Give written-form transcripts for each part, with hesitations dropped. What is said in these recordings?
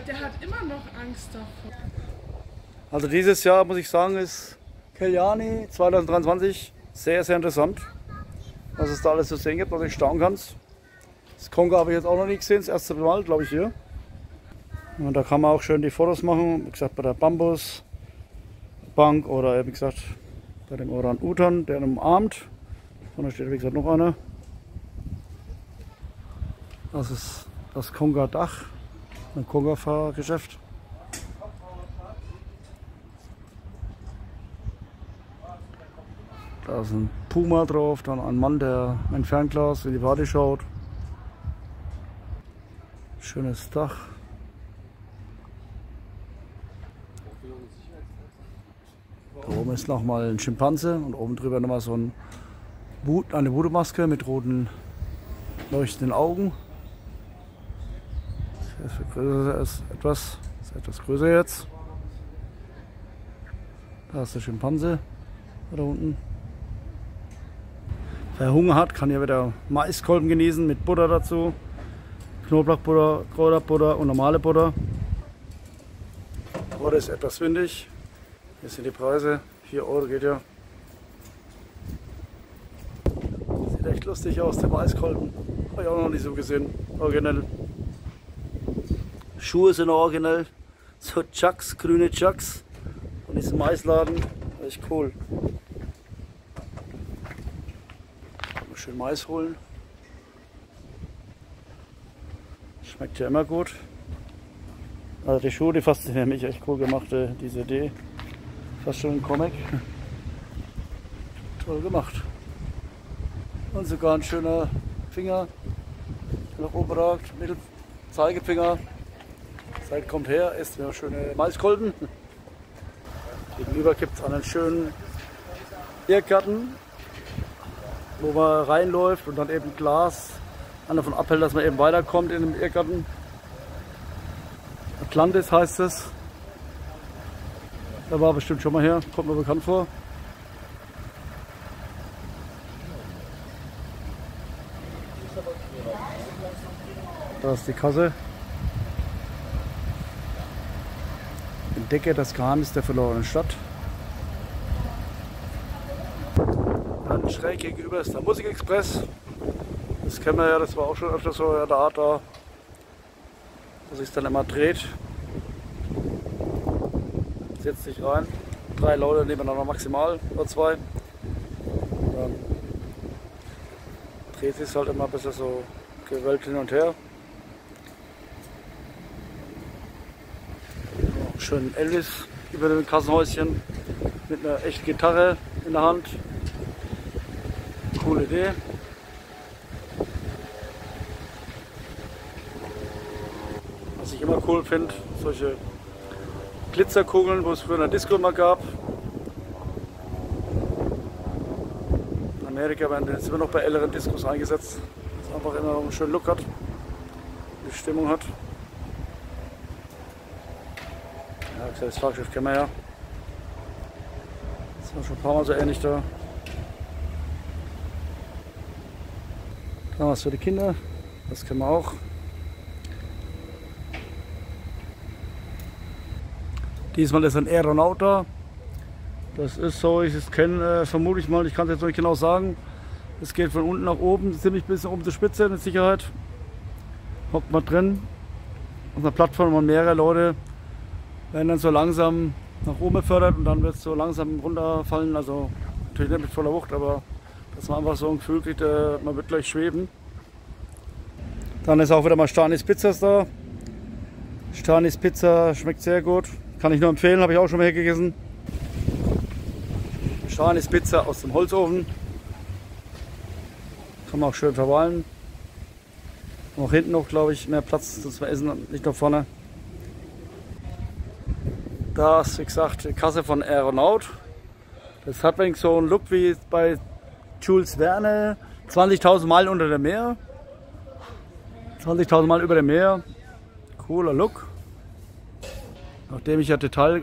der hat immer noch Angst davor. Also dieses Jahr muss ich sagen, ist Kalyani 2023 sehr, sehr interessant. Was es da alles zu sehen gibt, was ich staunen kann. Das Konga habe ich jetzt auch noch nicht gesehen, das erste Mal, glaube ich, hier. Und da kann man auch schön die Fotos machen, wie gesagt, bei der Bambusbank oder wie gesagt bei dem Orang-Utan, der ihn umarmt. Und da steht wie gesagt noch einer. Das ist das Konga-Dach, ein Konga-Fahrgeschäft. Da ist ein Puma drauf, dann ein Mann, der ein Fernglas in die Party schaut. Schönes Dach. Da oben ist nochmal ein Schimpanse und oben drüber nochmal so eine Voodoo-Maske mit roten leuchtenden Augen. Das ist etwas größer jetzt. Da ist der Schimpanse da unten. Wer Hunger hat, kann hier wieder Maiskolben genießen mit Butter dazu. Knoblauchbutter, Kräuterbutter und normale Butter. Butter ist etwas windig. Hier sind die Preise. 4 Euro geht ja. Sieht echt lustig aus, der Maiskolben. Habe ich auch noch nicht so gesehen. Originell. Schuhe sind originell. So Chucks, grüne Chucks. Von diesem Maisladen. Echt cool. Schön Mais holen. Schmeckt ja immer gut. Also die Schuhe, die faszinieren mich, echt cool gemacht, diese Idee. Fast schon ein Comic. Toll gemacht. Und sogar ein schöner Finger, der nach oben ragt, Zeigefinger. Zeit kommt her, isst mir schöne Maiskolben. Gegenüber gibt es einen schönen Biergarten, wo man reinläuft und dann eben Glas davon abhält, dass man eben weiterkommt in dem Irrgarten. Atlantis heißt es. Da war bestimmt schon mal her, kommt mir bekannt vor. Da ist die Kasse. Entdecke das Geheimnis der verlorenen Stadt. Dann schräg gegenüber ist der Musikexpress. Das kennen wir ja, das war auch schon öfter so in der Art da, dass sich dann immer dreht. Setzt sich rein. 3 Leute nebeneinander maximal, oder 2. Und dann dreht sich halt immer ein bisschen so gewölbt hin und her. Schön Elvis über dem Kassenhäuschen mit einer echten Gitarre in der Hand. Coole Idee. Was ich immer cool finde, solche Glitzerkugeln, wo es früher in der Disco mal gab. In Amerika werden jetzt immer noch bei älteren Discos eingesetzt, dass es einfach immer noch einen schönen Look hat, die Stimmung hat. Ja, das Fahrgeschäft kennen wir ja. Das war schon ein paar Mal so ähnlich da. Da was für die Kinder, das kennen wir auch. Diesmal ist ein Aeronaut da. Das ist so, ich es kenne, vermute ich mal, ich kann es jetzt noch nicht genau sagen. Es geht von unten nach oben, ziemlich bis oben zur Spitze mit Sicherheit. Hockt man drin. Auf einer Plattform und mehrere Leute werden dann so langsam nach oben befördert und dann wird es so langsam runterfallen. Also natürlich nicht mit voller Wucht, aber dass man einfach so ein Gefühl kriegt, man wird gleich schweben. Dann ist auch wieder mal Stanis Pizzas da. Stanis Pizza schmeckt sehr gut. Kann ich nur empfehlen, habe ich auch schon mal hier gegessen. Stanis Pizza aus dem Holzofen. Kann man auch schön verweilen. Auch hinten noch, glaube ich, mehr Platz zum Essen, nicht nur vorne. Da ist, wie gesagt, die Kasse von Aeronaut. Das hat wenig so einen Look wie bei Jules Verne. 20.000 Meilen unter dem Meer. 20.000 Meilen über dem Meer. Cooler Look. Nachdem ich ja Details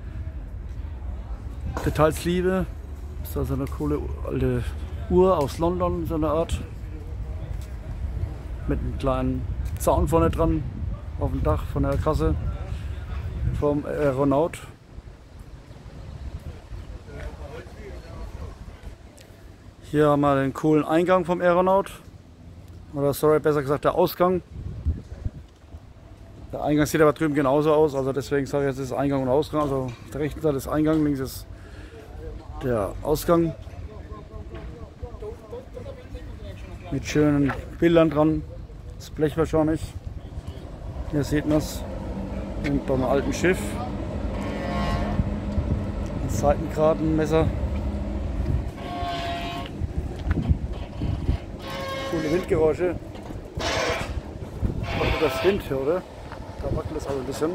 liebe, ist da so eine coole alte Uhr aus London, so eine Art. Mit einem kleinen Zaun vorne dran, auf dem Dach von der Kasse. vom Aeronaut. Hier haben wir den coolen Eingang vom Aeronaut. Oder sorry, besser gesagt der Ausgang. Der Eingang sieht aber drüben genauso aus, also deswegen sage ich jetzt ist Eingang und Ausgang. Also auf der rechten Seite ist Eingang, links ist der Ausgang. Mit schönen Bildern dran. Das Blech wahrscheinlich. Hier sieht man es. Und beim alten Schiff. Ein Seitengratenmesser. Coole Windgeräusche. Auch das Wind hier, oder? Da wackelt es also ein bisschen.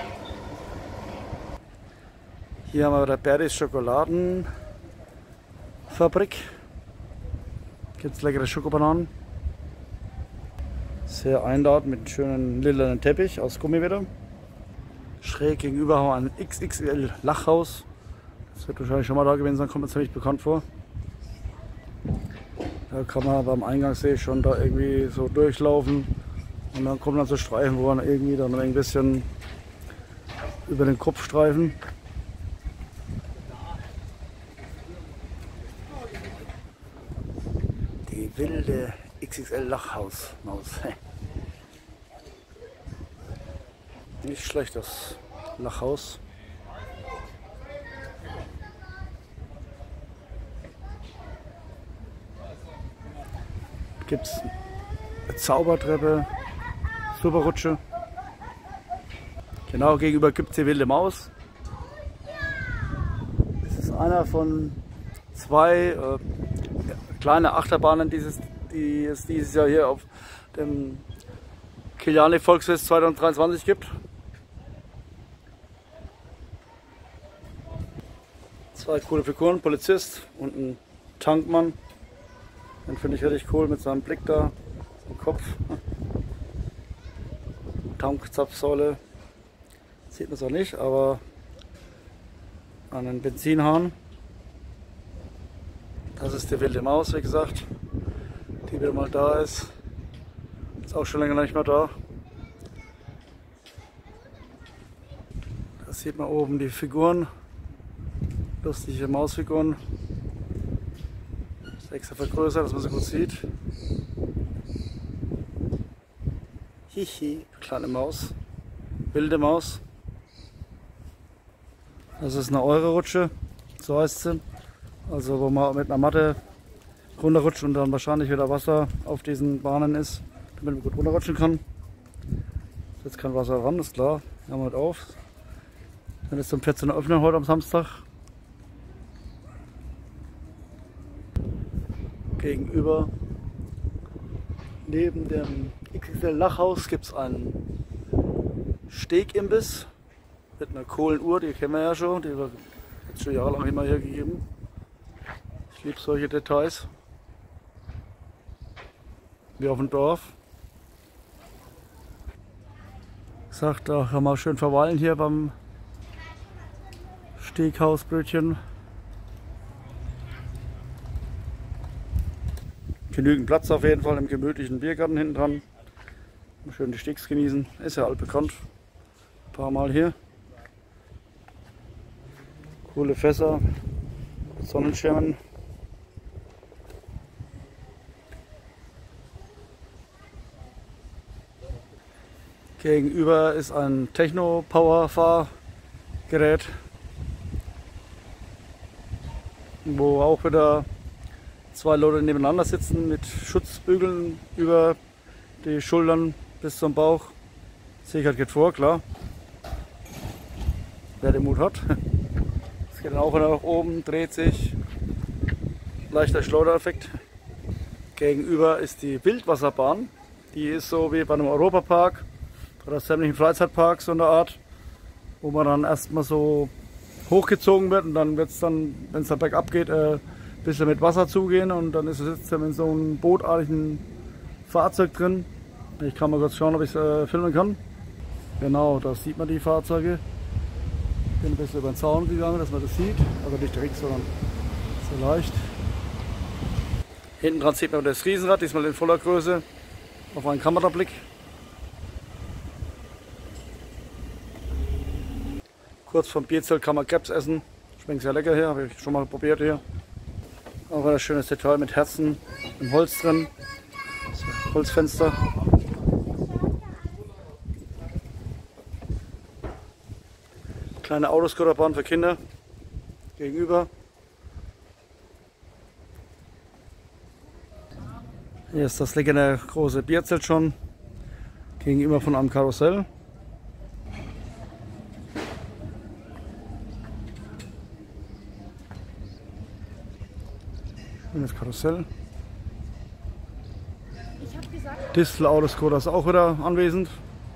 Hier haben wir der Berdis Schokoladenfabrik. Gibt es leckere Schokobananen. Sehr einladend mit schönen lilanen Teppich aus Gummi wieder. Schräg gegenüber haben wir ein XXL Lachhaus. Das wird wahrscheinlich schon mal da gewesen sein, kommt mir ziemlich bekannt vor. Da kann man beim Eingangssee schon da irgendwie so durchlaufen. Und dann kommen dann so Streifen, wo man irgendwie dann ein bisschen über den Kopf streifen. Die wilde XXL Lachhausmaus. Nicht schlecht das Lachhaus. Gibt es eine Zaubertreppe, Superrutsche. Genau gegenüber gibt es die wilde Maus. Das ist einer von zwei kleine Achterbahnen, die es dieses Jahr hier auf dem Kiliani Volksfest 2023 gibt. Zwei coole Figuren, Polizist und ein Tankmann. Den finde ich richtig cool mit seinem Blick da im Kopf. Tankzapfsäule sieht man es auch nicht, aber an den Benzinhahn. Das ist die wilde Maus, wie gesagt, die wieder mal da ist. Ist auch schon länger nicht mehr da. Da sieht man oben die Figuren, lustige Mausfiguren. Ist extra vergrößert, dass man sie gut sieht. Hihi, kleine Maus, wilde Maus. Das ist eine Euro-Rutsche, so heißt sie. Also wo man mit einer Matte runterrutscht und dann wahrscheinlich wieder Wasser auf diesen Bahnen ist, damit man gut runterrutschen kann. Jetzt kein Wasser ran, ist klar. Hören wir heute auf. Dann ist um 14 Uhr öffnen heute am Samstag. Gegenüber, neben dem XXL Lachhaus, gibt es einen Stegimbiss mit einer Kohlenuhr, die kennen wir ja schon, die wird jetzt schon jahrelang immer hier gegeben. Ich liebe solche Details. Wie auf dem Dorf. Sagt, da kann man schön verweilen hier beim Steghausbrötchen. Genügend Platz auf jeden Fall im gemütlichen Biergarten hinten dran. Schön die Steaks genießen, ist ja altbekannt. Ein paar Mal hier. Coole Fässer, Sonnenschirmen. Gegenüber ist ein Techno-Power-Fahrgerät, wo auch wieder zwei Leute nebeneinander sitzen mit Schutzbügeln über die Schultern bis zum Bauch. Sicherheit geht vor, klar. Wer den Mut hat. Es geht dann auch wieder nach oben, dreht sich. Leichter Schleudereffekt. Gegenüber ist die Wildwasserbahn. Die ist so wie bei einem Europapark oder sämtlichen Freizeitparks so eine Art, wo man dann erstmal so hochgezogen wird und dann wird es dann, wenn es dann bergab geht, ein bisschen mit Wasser zugehen und dann ist es jetzt in so einem bootartigen Fahrzeug drin. Ich kann mal kurz schauen, ob ich es filmen kann. Genau, da sieht man die Fahrzeuge. Ich bin ein bisschen über den Zaun gegangen, dass man das sieht, aber nicht direkt, sondern sehr leicht. Hinten dran sieht man das Riesenrad, diesmal in voller Größe, auf einen Kamerablick. Kurz vom Bierzelt kann man Krebs essen. Schmeckt sehr lecker hier, habe ich schon mal probiert hier. Auch ein schönes Detail mit Herzen im Holz drin. So, Holzfenster. Kleine Autoscooterbahn für Kinder gegenüber. Hier ist das legendäre große Bierzelt schon gegenüber von einem Karussell. Schönes Karussell. Distel Autoscooter ist auch wieder anwesend.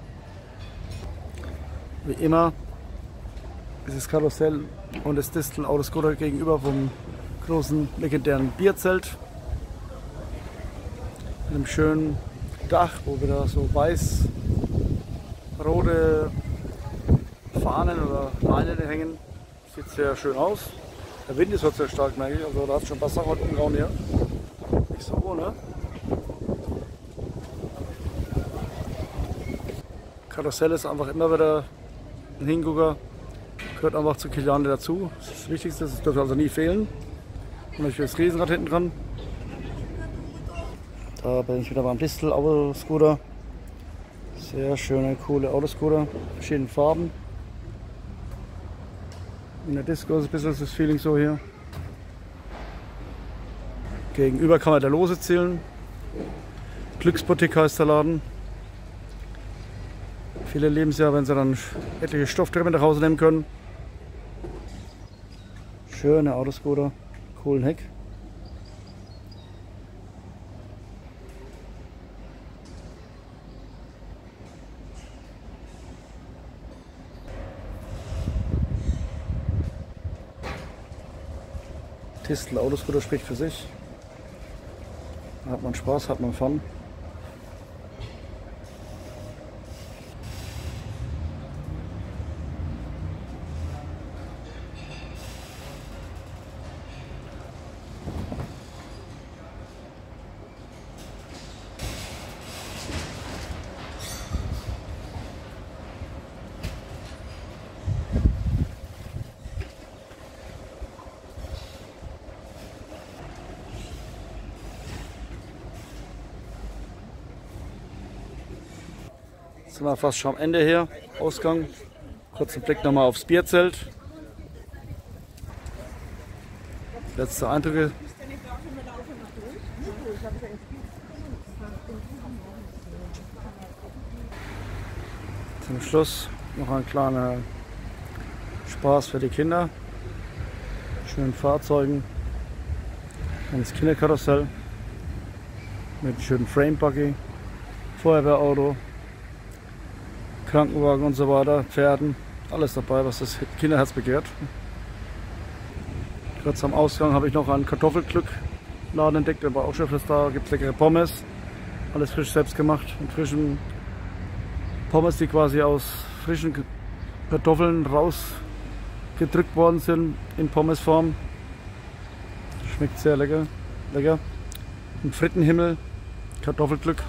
Wie immer dieses Karussell und das Distel Autoscooter gegenüber vom großen legendären Bierzelt. Mit einem schönen Dach, wo wieder so weiß-rote Fahnen oder Leinen hängen. Sieht sehr schön aus. Der Wind ist heute sehr stark, merke ich. Also da hat schon ein paar Sachen heute umgehauen hier. Nicht so, ne? Karussell ist einfach immer wieder ein Hingucker. Gehört einfach zu Kiliane dazu. Das ist das Wichtigste, das dürfte also nie fehlen. Und natürlich das Riesenrad hinten dran. Da bin ich wieder beim Distel Autoscooter. Sehr schöne, coole Autoscooter. Verschiedene Farben. In der Disco ist ein bisschen das Feeling so hier. Gegenüber kann man der Lose zählen. Glücksboutique heißt der Laden. Viele lieben es ja, wenn sie dann etliche Stofftreppen nach Hause nehmen können. Schöne Autoscooter, coolen Heck. Distel Autoscooter spricht für sich. Da hat man Spaß, hat man Fun. Sind wir fast schon am Ende hier, Ausgang. Kurzen Blick nochmal aufs Bierzelt. Letzte Eindrücke. Zum Schluss noch ein kleiner Spaß für die Kinder. Schönen Fahrzeugen. Kleines Kinderkarussell mit schönen Frame-Buggy, Feuerwehrauto, Krankenwagen und so weiter, Pferden, alles dabei, was das Kinderherz begehrt. Kurz am Ausgang habe ich noch einen Kartoffelglück-Laden entdeckt, der war auch schon da, gibt es leckere Pommes, alles frisch selbst gemacht, mit frischen Pommes, die quasi aus frischen Kartoffeln rausgedrückt worden sind in Pommesform. Schmeckt sehr lecker. Ein Frittenhimmel, Kartoffelglück.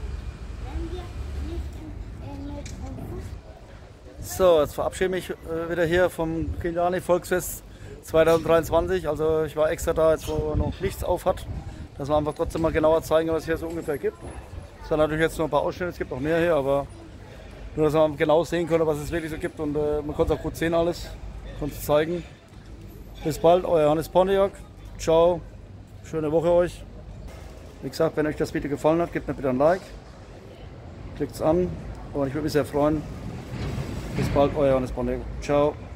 So, jetzt verabschiede ich mich wieder hier vom Kiliane Volksfest 2023. Also ich war extra da, jetzt wo noch nichts auf hat, dass wir einfach trotzdem mal genauer zeigen, was es hier so ungefähr gibt. Es sind natürlich jetzt nur ein paar Ausschnitte, es gibt noch mehr hier, aber nur, dass man genau sehen konnte, was es wirklich so gibt, und man konnte es auch gut sehen alles, konnte es zeigen. Bis bald, euer Hannes Pontiac. Ciao, schöne Woche euch. Wie gesagt, wenn euch das Video gefallen hat, gebt mir bitte ein Like, klickt es an und ich würde mich sehr freuen. Bis bald, euer Hannes Pontiac. Ciao.